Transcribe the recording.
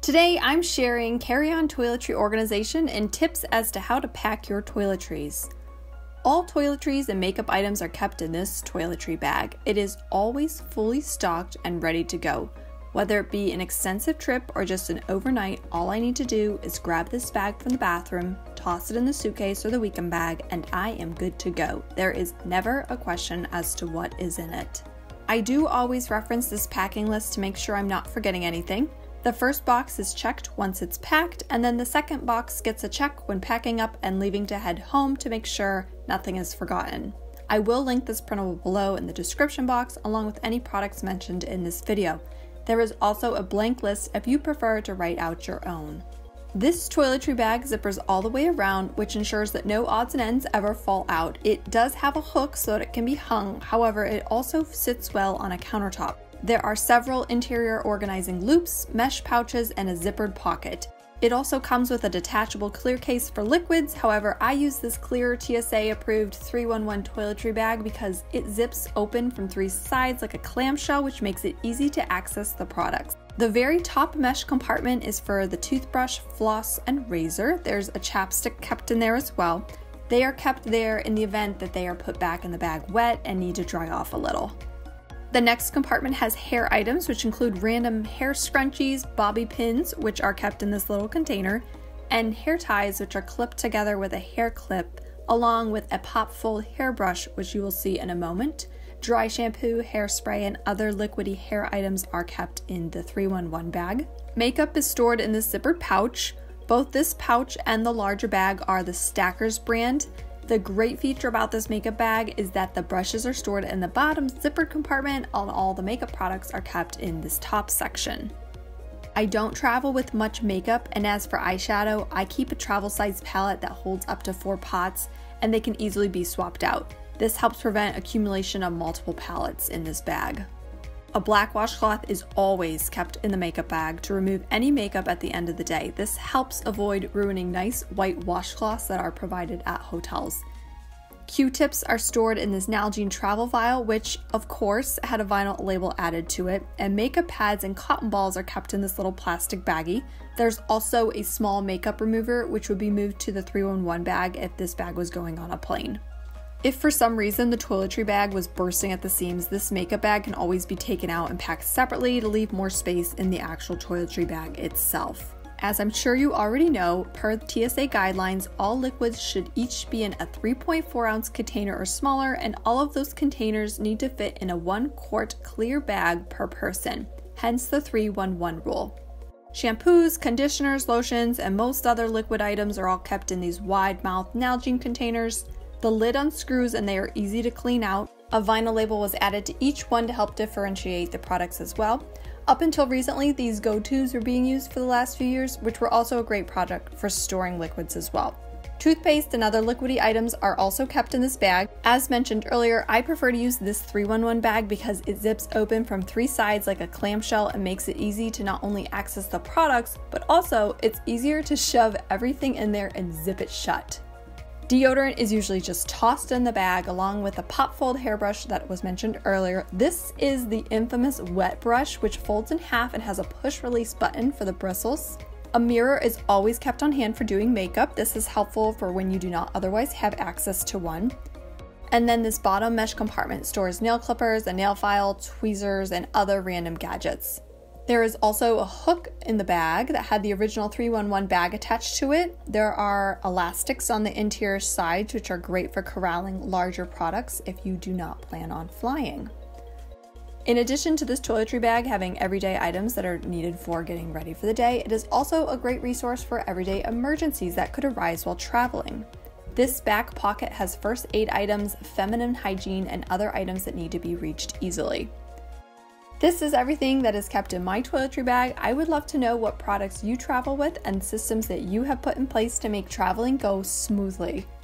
Today I'm sharing carry-on toiletry organization and tips as to how to pack your toiletries. All toiletries and makeup items are kept in this toiletry bag. It is always fully stocked and ready to go. Whether it be an extensive trip or just an overnight, all I need to do is grab this bag from the bathroom, toss it in the suitcase or the weekend bag, and I am good to go. There is never a question as to what is in it. I do always reference this packing list to make sure I'm not forgetting anything. The first box is checked once it's packed, and then the second box gets a check when packing up and leaving to head home to make sure nothing is forgotten. I will link this printable below in the description box along with any products mentioned in this video. There is also a blank list if you prefer to write out your own. This toiletry bag zippers all the way around, which ensures that no odds and ends ever fall out. It does have a hook so that it can be hung, however it also sits well on a countertop. There are several interior organizing loops, mesh pouches, and a zippered pocket. It also comes with a detachable clear case for liquids, however I use this clear TSA approved 311 toiletry bag because it zips open from three sides like a clamshell, which makes it easy to access the products. The very top mesh compartment is for the toothbrush, floss, and razor. There's a chapstick kept in there as well. They are kept there in the event that they are put back in the bag wet and need to dry off a little. The next compartment has hair items, which include random hair scrunchies, bobby pins, which are kept in this little container, and hair ties, which are clipped together with a hair clip, along with a pop-fold hairbrush, which you will see in a moment. Dry shampoo, hairspray, and other liquidy hair items are kept in the 311 bag. Makeup is stored in this zippered pouch. Both this pouch and the larger bag are the Stackers brand. The great feature about this makeup bag is that the brushes are stored in the bottom zippered compartment and all the makeup products are kept in this top section. I don't travel with much makeup, and as for eyeshadow, I keep a travel size palette that holds up to 4 pots and they can easily be swapped out. This helps prevent accumulation of multiple palettes in this bag. A black washcloth is always kept in the makeup bag to remove any makeup at the end of the day. This helps avoid ruining nice white washcloths that are provided at hotels. Q-tips are stored in this Nalgene travel vial, which of course had a vinyl label added to it, and makeup pads and cotton balls are kept in this little plastic baggie. There's also a small makeup remover which would be moved to the 311 bag if this bag was going on a plane. If for some reason the toiletry bag was bursting at the seams, this makeup bag can always be taken out and packed separately to leave more space in the actual toiletry bag itself. As I'm sure you already know, per the TSA guidelines, all liquids should each be in a 3.4 ounce container or smaller, and all of those containers need to fit in a 1 quart clear bag per person, hence the 311 rule. Shampoos, conditioners, lotions, and most other liquid items are all kept in these wide-mouthed Nalgene containers. The lid unscrews and they are easy to clean out. A vinyl label was added to each one to help differentiate the products as well. Up until recently, these go-tos were being used for the last few years, which were also a great product for storing liquids as well. Toothpaste and other liquidy items are also kept in this bag. As mentioned earlier, I prefer to use this 311 bag because it zips open from 3 sides like a clamshell and makes it easy to not only access the products, but also it's easier to shove everything in there and zip it shut. Deodorant is usually just tossed in the bag along with a pop-fold hairbrush that was mentioned earlier. This is the infamous wet brush, which folds in half and has a push-release button for the bristles. A mirror is always kept on hand for doing makeup. This is helpful for when you do not otherwise have access to one. And then this bottom mesh compartment stores nail clippers, a nail file, tweezers, and other random gadgets. There is also a hook in the bag that had the original 311 bag attached to it. There are elastics on the interior sides, which are great for corralling larger products if you do not plan on flying. In addition to this toiletry bag having everyday items that are needed for getting ready for the day, it is also a great resource for everyday emergencies that could arise while traveling. This back pocket has first aid items, feminine hygiene, and other items that need to be reached easily. This is everything that is kept in my toiletry bag. I would love to know what products you travel with and systems that you have put in place to make traveling go smoothly.